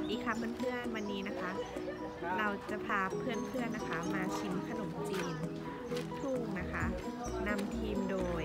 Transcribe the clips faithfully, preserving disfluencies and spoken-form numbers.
ดีค่ะเพื่อนๆวันนี้นะคะเราจะพาเพื่อนๆนะคะมาชิมขนมจีนลูกทุ่งนะคะนำทีมโดย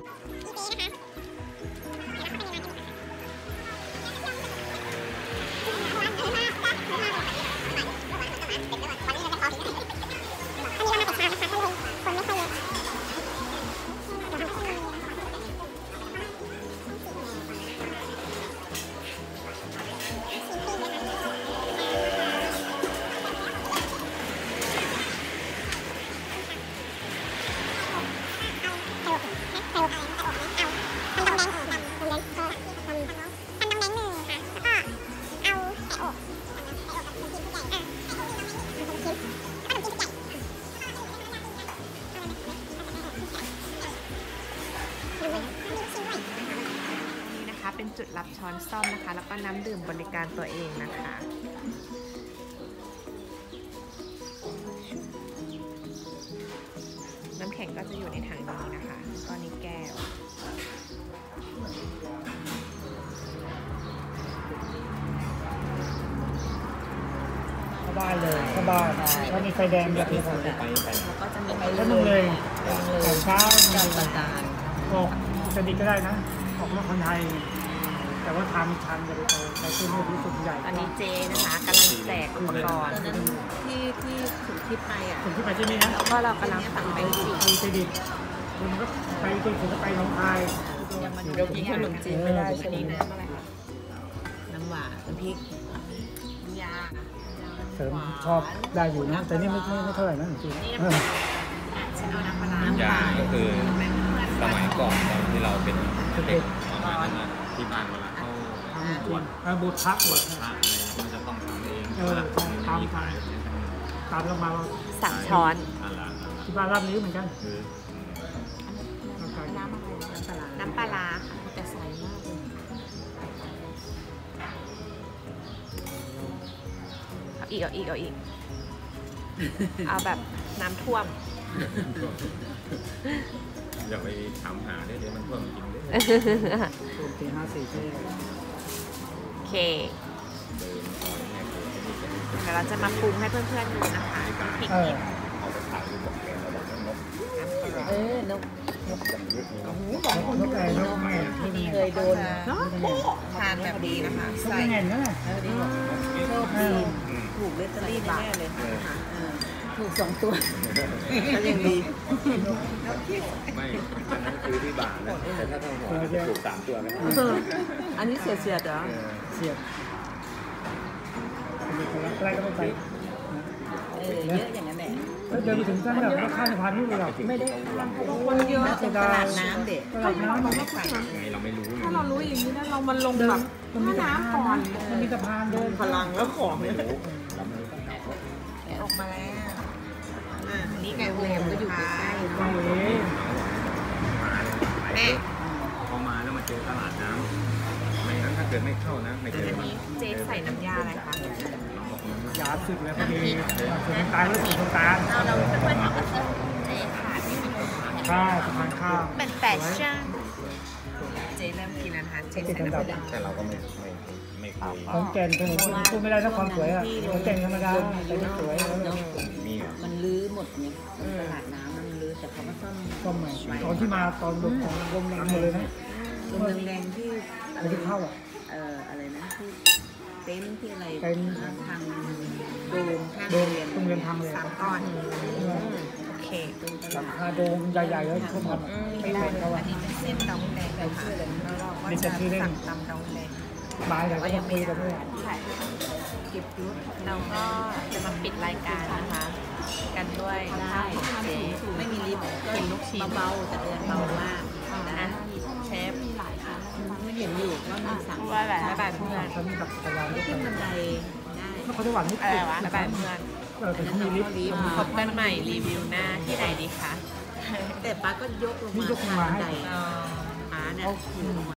เป็นจุดรับช้อนซ่อมนะคะแล้วก็น้ำดื่มบริการตัวเองนะคะน้ำแข็งก็จะอยู่ในถังนี้นะคะก็นี้แก้วสบายเลยสบายถ้ามีไฟแดงแบบนี้ผมจะไปไปแล้วก็จะมีไปก็มึงเลยแต่เช้าการประกาศออกจะดีก็ได้นะออกนอกคนไทยแต่ว่าทำทันจะไปโตในตู้นี้ที่สุดใหญ่ตอนนี้เจนะคะกำลังแจกอุปกรณ์ที่ที่ถึงที่ไปอ่ะถึงที่ไปที่นี่นะแล้วก็เรากำลังสั่งไปสิไปดิคุณก็ไปจนถึงไปน้องคายเรากินขนมจีนไม่ได้ใช่ไหมน้ำอะไรคะน้ำหวานน้ำพริกยาเสริมชอบได้อยู่นะแต่นี่ไม่ไม่ไม่เท่าไหร่นะจริงฉันเอาน้ำปลาน้ำยาก็คือสมัยก่อนตอนที่เราเป็นเด็กประมาณนั้นที่บ้านเวลาเขาบวชบวชพระบวชพระอะไรมันจะต้องทำเองเออตามตามตามลงมาสั่งช้อนที่บ้านรับนี้เหมือนกันน้ำอะไรน้ำปลาร้าแต่ใสมากเลยเอาอีกเอาอีกเอาอีกเอาแบบน้ำท่วมอย่าไปถามหาได้เดี๋ยวมันท่วมจริงด้วยท่วมปีห้าสี่ใช่โอเคเดี๋ยวเราจะมาปรุงให้เพื่อนๆดูนะคะพริกเอาไปถ่ายรูปบอกแกเราบอกนกเออนกนกจำยุทธ์นี้นกบอกนกแก่นกแม่เคยโดนทานแบบนี้นะคะใส่เงินนั่นแหละโชคดีถูกเลตเตอรี่แน่เลยถูกสองตัวก็ยังดีไม่อันนั้นคือที่บาทนะแต่ถ้าทั้งหัวถูกสามตัวนะอันนี้เสียเสียเหรอเสียอะไรก็ไม่ไปเออเยอะอย่างนั้นแหละเดินไปถึงขั้นแบบข้ามสะพานนี่เลยหรอไม่ได้คนเยอะตลาดน้ำเด็กตลาดน้ำมันไม่ใช่ไงเราไม่รู้ถ้าเรารู้อย่างนี้นะเรามันลงแบบมันมีน้ำก่อนมันมีสะพานเดินพลังแล้วของเนี่ยออกมาแล้วอันนี้ไก่โหมก็อยู่ใกล้ๆไก่เองแม่พอมาแล้วมาเจอตลาดน้ำไม่งั้นถ้าเกิดไม่เข้านะไม่เจออันนี้เจใส่น้ำยาอะไรคะยาสุดเลยพอดีสุดน้ำตาลแล้วสุดน้ำตาลเราเพื่อนๆก็จะเจขาดที่มีข้าวสะพานข้าวเป็นแฟชั่นเจเริ่มกินอาหารเจใส่น้ำตาลแต่เราก็ไม่ไม่ไม่เคยของแก่นถนนพูดไม่ได้ถ้าความสวยอ่ะของแก่นธรรมดาแต่ไม่สวยมีมันลื้อหมดเนี่ยตลาดน้ำมันลื้อแต่เขาก็ซ่อมซ่อมใหม่ตอนที่มาตอนลมของลมแรงเลยนะลมแรงที่อะไรที่เข้าอ่ะเอ่ออะไรนะที่เต็นท์ที่อะไรเต็นท์ทางโดมข้างโดมโรงเรียนทางเลยสามก้อนโอเคหลังคาโดมใหญ่ๆแล้วท่วมไม่ได้อันนี้เป็นเส้นดองแดงนะคะแล้วเราก็จะสั่งตำดองแดงบายแต่ก็ยังคุยกันด้วยเก็บยุทธเราก็จะมาปิดรายการนะคะกันด้วยได้เจ๊ไม่มีลิฟต์ก็ลูกชิ้นเบาๆแต่เดินเบามากนะเชฟไม่เห็นอยู่ว่ามีสั่งว่าแบบแบบเพื่อนเขามีแบบพยายามขึ้นบันไดได้เขาจะหวานนิดอะไรวะแบบเพื่อนเออแต่เขามีลิฟต์พบกันใหม่รีวิวหน้าที่ไหนดีคะแต่ป้าก็ยกลงมายกลงมาให้ป้าเนี่ย